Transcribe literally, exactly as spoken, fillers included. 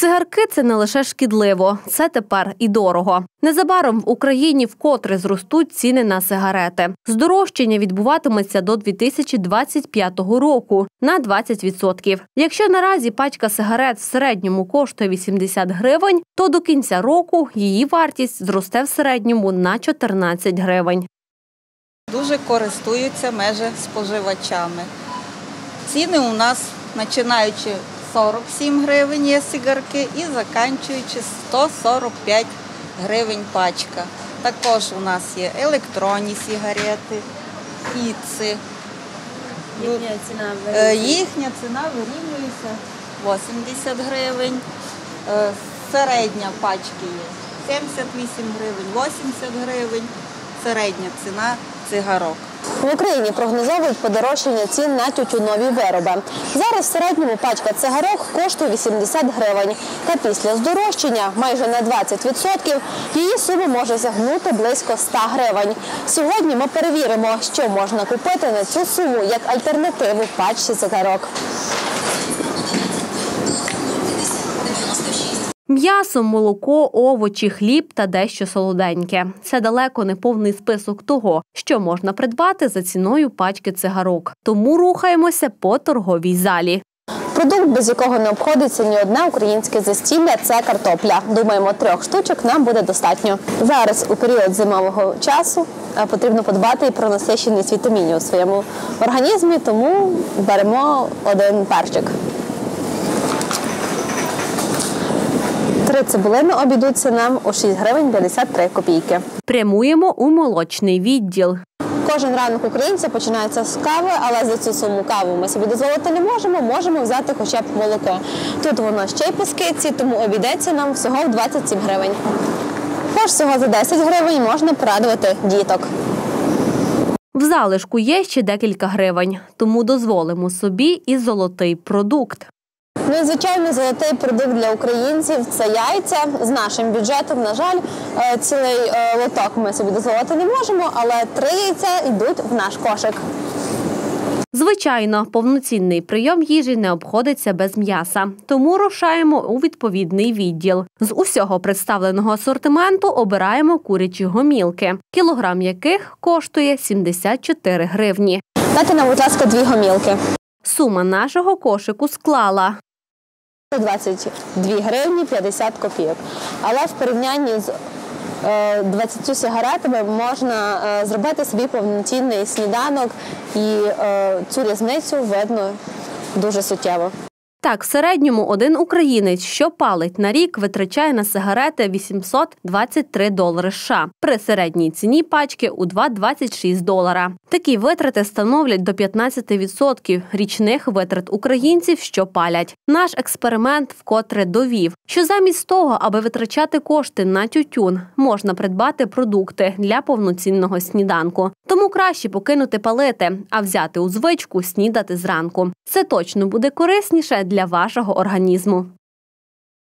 Цигарки – це не лише шкідливо, це тепер і дорого. Незабаром в Україні вкотре зростуть ціни на сигарети. Здорожчання відбуватиметься до дві тисячі двадцять п'ятого року на двадцять відсотків. Якщо наразі пачка сигарет в середньому коштує вісімдесят гривень, то до кінця року її вартість зросте в середньому на чотирнадцять гривень. Дуже користуються межі споживачами. Ціни у нас, починаючи сорок сім гривень є сигарки і закінчуючи сто сорок п'ять гривень пачка. Також у нас є електронні сигарети, фіци. Їхня ціна вирівнюється? Їхня ціна вирівнюється вісімдесят гривень. Середня пачки є сімдесят вісім гривень, вісімдесят гривень. Середня ціна цигарок. В Україні прогнозовують подорожчання цін на тютюнові вироби. Зараз в середньому пачка цигарок коштує вісімдесят гривень. Та після здорожчання майже на двадцять відсотків її сума може сягнути близько ста гривень. Сьогодні ми перевіримо, що можна купити на цю суму як альтернативу пачці цигарок. М'ясо, молоко, овочі, хліб та дещо солоденьке. Це далеко не повний список того, що можна придбати за ціною пачки цигарок. Тому рухаємося по торговій залі. Продукт, без якого не обходиться ні одне українське застілля – це картопля. Думаємо, трьох штучок нам буде достатньо. Зараз у період зимового часу потрібно подбати і про насиченість вітамінів у своєму організмі, тому беремо один перчик. Три цибулини обійдуться нам у шість гривень п'ятдесят три копійки. Прямуємо у молочний відділ. Кожен ранок українця починається з кави, але за цю суму каву ми собі дозволити не можемо, можемо взяти хоча б молоко. Тут воно ще й по скидці, тому обійдеться нам всього в двадцять сім гривень. Тож всього за десять гривень можна порадувати діток. В залишку є ще декілька гривень, тому дозволимо собі і золотий продукт. Ну і, звичайно, золотий продукт для українців – це яйця. З нашим бюджетом, на жаль, цілий лоток ми собі дозволити не можемо, але три яйця йдуть в наш кошик. Звичайно, повноцінний прийом їжі не обходиться без м'яса, тому рушаємо у відповідний відділ. З усього представленого асортименту обираємо курячі гомілки, кілограм яких коштує сімдесят чотири гривні. Дайте нам, будь ласка, дві гомілки. Сума нашого кошику склала двадцять дві гривні п'ятдесят копійок. Але в порівнянні з двадцятьма сигаретами можна зробити собі повноцінний сніданок, і цю різницю видно дуже суттєво. Так, в середньому один українець, що палить на рік, витрачає на сигарети вісімсот двадцять три долари США, при середній ціні пачки у два двадцять шість долара. Такі витрати становлять до п'ятнадцяти відсотків річних витрат українців, що палять. Наш експеримент вкотре довів, що замість того, аби витрачати кошти на тютюн, можна придбати продукти для повноцінного сніданку. Тому краще покинути палити, а взяти у звичку снідати зранку. Це точно буде корисніше для вашого організму.